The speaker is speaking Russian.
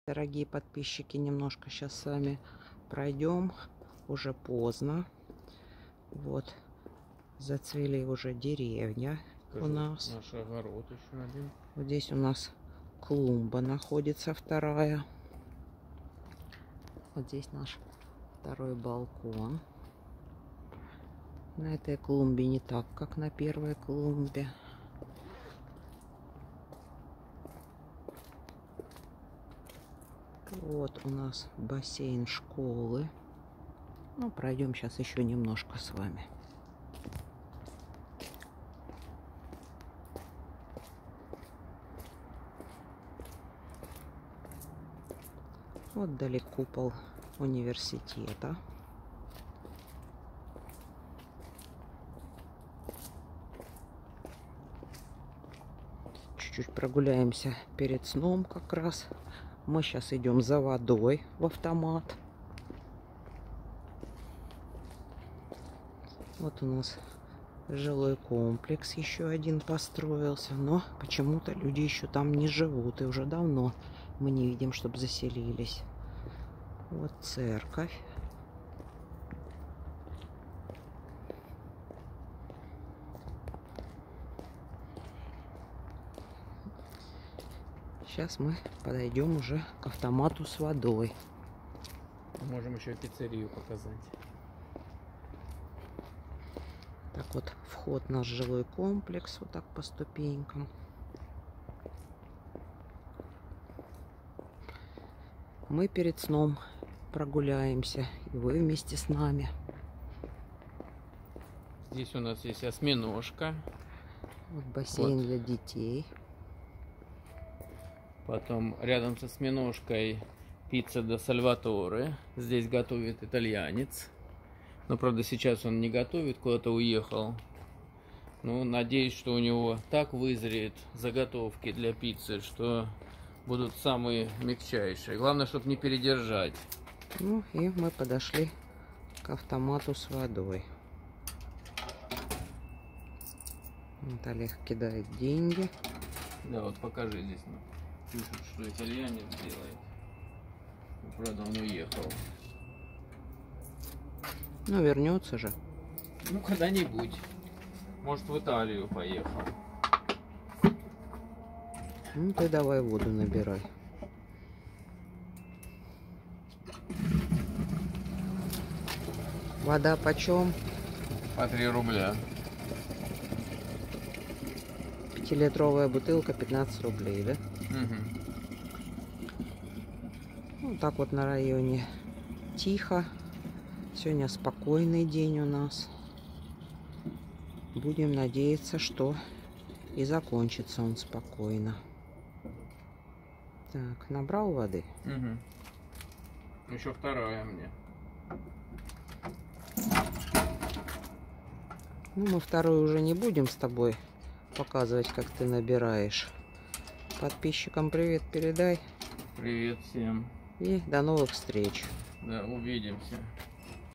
Дорогие подписчики, немножко сейчас с вами пройдем. Уже поздно. Вот, зацвели уже деревья. У нас. Наш огород еще один. Вот здесь у нас клумба находится, вторая. Вот здесь наш второй балкон. На этой клумбе не так, как на первой клумбе. Вот у нас бассейн школы. Ну, пройдем сейчас еще немножко с вами. Вот вдали купол университета. Чуть-чуть прогуляемся перед сном как раз. Мы сейчас идем за водой в автомат. Вот у нас жилой комплекс еще один построился. Но почему-то люди еще там не живут. И уже давно мы не видим, чтобы заселились. Вот церковь. Сейчас мы подойдем уже к автомату с водой. Можем еще пиццерию показать. Так вот, вход в наш жилой комплекс. Вот так по ступенькам. Мы перед сном прогуляемся. И вы вместе с нами. Здесь у нас есть осьминожка. Вот бассейн Вот. для детей. Потом рядом с осьминожкой пицца де Сальваторе. Здесь готовит итальянец. Но, правда, сейчас он не готовит, куда-то уехал. Ну, надеюсь, что у него так вызреет заготовки для пиццы, что будут самые мягчайшие. Главное, чтобы не передержать. Ну и мы подошли к автомату с водой. Вот Олег кидает деньги. Да, вот покажи здесь. Пишут, что итальянец делает. Правда, он уехал. Ну, вернется же. Ну, когда-нибудь. Может, в Италию поехал. Ну, ты давай воду набирай. Вода почем? По 3 рубля. 5-литровая бутылка 15 рублей, да? Угу. Вот так вот на районе тихо. Сегодня спокойный день у нас. Будем надеяться, что и закончится он спокойно. Так, набрал воды? Угу. Еще вторая мне. Ну, мы вторую уже не будем с тобой показывать, как ты набираешь. Подписчикам привет передай. Привет всем. И до новых встреч. Да, увидимся.